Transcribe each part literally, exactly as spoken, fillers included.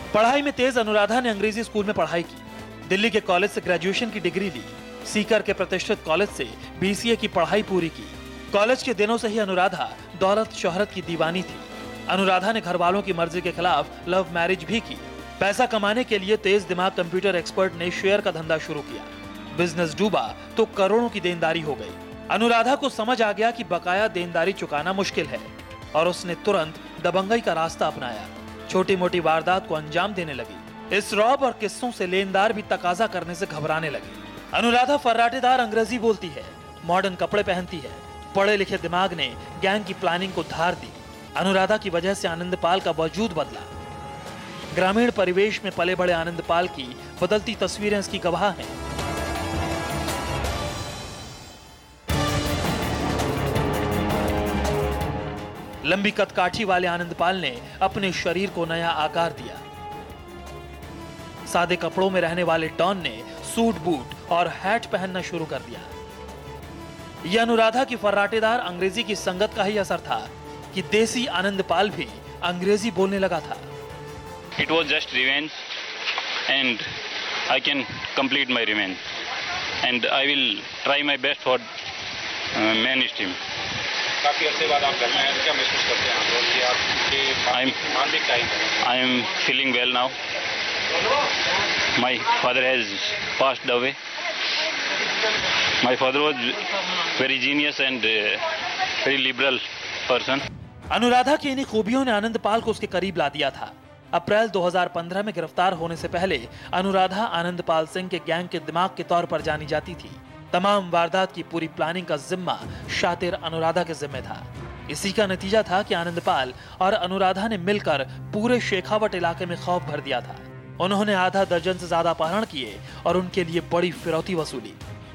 पढ़ाई में तेज अनुराधा ने अंग्रेजी स्कूल में पढ़ाई की, दिल्ली के कॉलेज से ग्रेजुएशन की डिग्री ली, सीकर के प्रतिष्ठित कॉलेज से बीसीए की पढ़ाई पूरी की। कॉलेज के दिनों से ही अनुराधा दौलत शोहरत की दीवानी थी। अनुराधा ने घर वालों की मर्जी के खिलाफ लव मैरिज भी की। पैसा कमाने के लिए तेज दिमाग कंप्यूटर एक्सपर्ट ने शेयर का धंधा शुरू किया। बिजनेस डूबा तो करोड़ों की देनदारी हो गई। अनुराधा को समझ आ गया कि बकाया देनदारी चुकाना मुश्किल है और उसने तुरंत दबंगई का रास्ता अपनाया। छोटी मोटी वारदात को अंजाम देने लगी। इस रौब और किस्सों से लेनदार भी तकाजा करने से घबराने लगे। अनुराधा फर्राटेदार अंग्रेजी बोलती है, मॉडर्न कपड़े पहनती है। पढ़े लिखे दिमाग ने गैंग की प्लानिंग को धार दी। अनुराधा की वजह से आनंदपाल का वजूद बदला। ग्रामीण परिवेश में पले बड़े आनंदपाल की बदलती तस्वीरें इसकी गवाह हैं। लंबी कदकाठी वाले आनंदपाल ने अपने शरीर को नया आकार दिया। सादे कपड़ों में रहने वाले डॉन ने सूट बूट और हैट पहनना शुरू कर दिया। यह अनुराधा की फर्राटेदार अंग्रेजी की संगत का ही असर था कि देसी आनंदपाल भी अंग्रेजी बोलने लगा था। It was just revenge and I can complete my revenge and I will try my best for uh, mainstream. काफी अरसे बाद आप घर में आए, क्या महसूस करते हैं आप लोग कि आपके मानसिक time? I am feeling well now. My father has passed away. My father was very genius and uh, very liberal person. Anuradha की इन्हीं खूबियों ने आनंदपाल को उसके करीब ला दिया था। अप्रैल दो हज़ार पंद्रह में गिरफ्तार होने से पहले अनुराधा आनंदपाल सिंह के गैंग के दिमाग के तौर पर जानी जाती थी। तमाम वारदात की पूरी प्लानिंग का जिम्मा शातिर अनुराधा के जिम्मे था। इसी का नतीजा था कि आनंदपाल और अनुराधा ने मिलकर पूरे शेखावट इलाके में खौफ भर दिया था। उन्होंने आधा दर्जन से ज्यादा अपहरण किए और उनके लिए बड़ी फिरौती वसूली।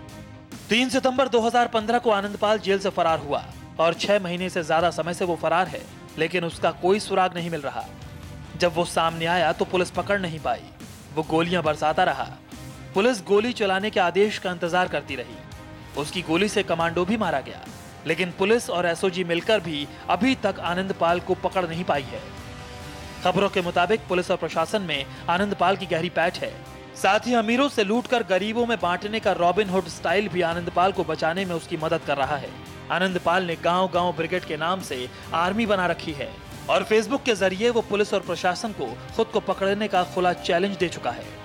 तीन सितंबर दो हज़ार पंद्रह को आनंदपाल जेल से फरार हुआ और छह महीने से ज्यादा समय से वो फरार है, लेकिन उसका कोई सुराग नहीं मिल रहा। जब वो सामने आया तो पुलिस पकड़ नहीं पाई। वो गोलियां बरसाता रहा। पुलिस गोली चलाने के आदेश का इंतजार करती रही। उसकी गोली से कमांडो भी मारा गया, लेकिन पुलिस और एसओजी मिलकर भी अभी तक आनंदपाल को पकड़ नहीं पाई है। खबरों के मुताबिक पुलिस और प्रशासन में आनंदपाल की गहरी पैठ है। साथ ही अमीरों से लूटकर गरीबों में बांटने का रॉबिन हुड स्टाइल भी आनंदपाल को बचाने में उसकी मदद कर रहा है। आनंदपाल ने गांव गांव ब्रिगेड के नाम से आर्मी बना रखी है और फेसबुक के जरिए वो पुलिस और प्रशासन को खुद को पकड़ने का खुला चैलेंज दे चुका है।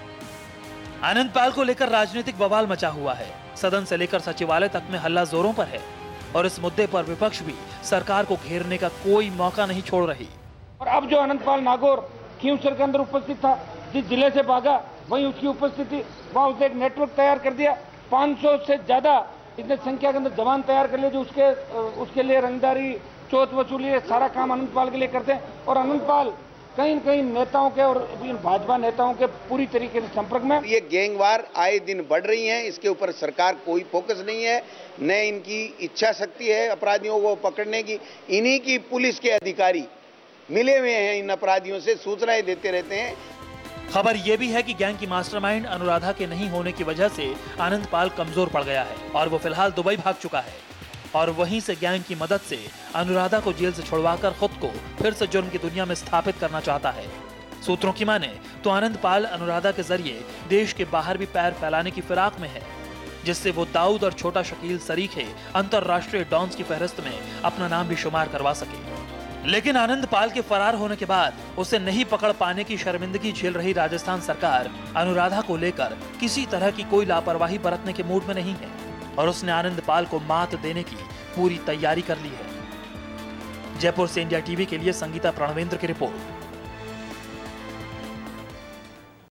आनंदपाल को लेकर राजनीतिक बवाल मचा हुआ है। सदन से लेकर सचिवालय तक में हल्ला जोरों पर है और इस मुद्दे पर विपक्ष भी सरकार को घेरने का कोई मौका नहीं छोड़ रही। और अब जो आनंदपाल नागौर खींवसर के अंदर उपस्थित था, जिस जिले से भागा वहीं उसकी उपस्थिति, वहां उसने एक नेटवर्क तैयार कर दिया। पाँच सौ से ज्यादा इतने संख्या के अंदर जवान तैयार कर लिए जो उसके उसके लिए रंगदारी, चोट वसूली, सारा काम आनंदपाल के लिए करते हैं। और आनंदपाल कहीं न कहीं नेताओं के और भाजपा नेताओं के पूरी तरीके से संपर्क में। ये गैंगवार आए दिन बढ़ रही हैं, इसके ऊपर सरकार कोई फोकस नहीं है, न इनकी इच्छा शक्ति है अपराधियों को पकड़ने की। इन्हीं की पुलिस के अधिकारी मिले हुए हैं, इन अपराधियों से सूचनाएं देते रहते हैं। खबर यह भी है कि गैंग की मास्टरमाइंड अनुराधा के नहीं होने की वजह से आनंदपाल कमजोर पड़ गया है और वो फिलहाल दुबई भाग चुका है और वहीं से गैंग की मदद से अनुराधा को जेल से छुड़वाकर खुद को फिर से जुर्म की दुनिया में स्थापित करना चाहता है। सूत्रों की माने तो आनंदपाल अनुराधा के जरिए देश के बाहर भी पैर फैलाने की फिराक में है, जिससे वो दाऊद और छोटा शकील सरीखे अंतरराष्ट्रीय डॉन्स की फहरिस्त में अपना नाम भी शुमार करवा सके। लेकिन आनंदपाल के फरार होने के बाद उसे नहीं पकड़ पाने की शर्मिंदगी झेल रही राजस्थान सरकार अनुराधा को लेकर किसी तरह की कोई लापरवाही बरतने के मूड में नहीं है और उसने आनंदपाल को मात देने की पूरी तैयारी कर ली है। जयपुर से इंडिया टीवी के लिए संगीता प्रणवेंद्र की रिपोर्ट।